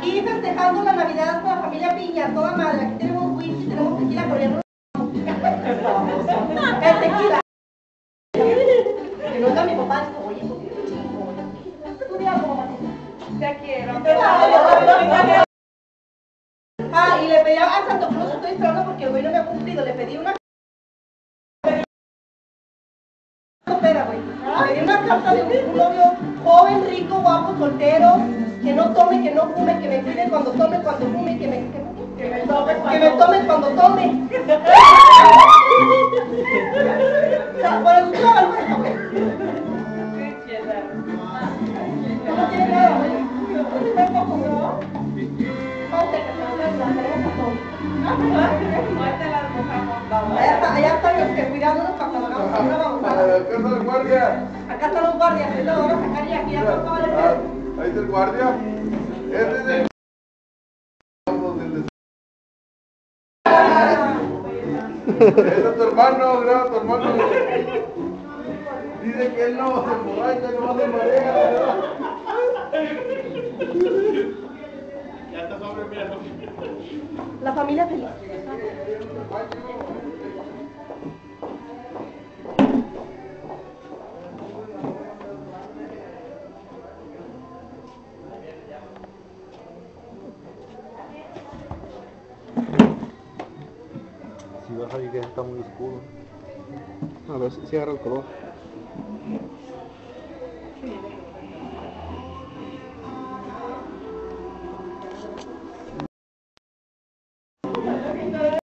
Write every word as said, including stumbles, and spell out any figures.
Aquí festejando la Navidad con la familia Piña, toda madre. Aquí tenemos whisky, tenemos tequila coreano. El tequila. Que no es mi papá, es como, oye, estudia como Matita. Te quiero. Ah, y le pedí a Santo Cruz, estoy esperando porque el güey no me ha cumplido, le pedí una Espera, güey. Le di una carta de un novio joven, rico, guapo, soltero, que no tome, que no fume, que me cuide cuando tome, cuando fume, que me, que, que me tome, que me tome cuando tome. O sea, por eso la vergüenza, güey. No tiene nada, güey. Está un poco, ¿no? Ponte que se lo den, la tenemos a todos. Allá, está, allá están los que cuidándonos para cuando hagamos una babosada. Acá está el guardia. Acá están los guardias, ahorita lo van a sacar y aquí ya no va a Ah, ahí está el guardia. Este es el... Ese es tu hermano, graba a tu hermano. Dice que él no se emborracha, no se marea. Ya está sobre, mira. La familia feliz. Si vas a ver que está muy oscuro. A ver si agarra el color. Sí.